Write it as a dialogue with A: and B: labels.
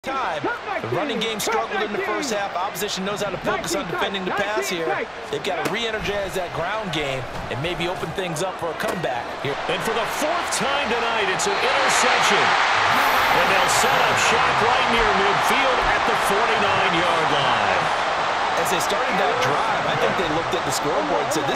A: time. The running game struggled in the first half. Opposition knows how to focus on defending the pass here. They've got to re-energize that ground game and maybe open things up for a comeback here.
B: And for the fourth time tonight, it's an interception. And they'll set up shop right near midfield at the 49-yard line.
A: As they started that drive, I think they looked at the scoreboard and said,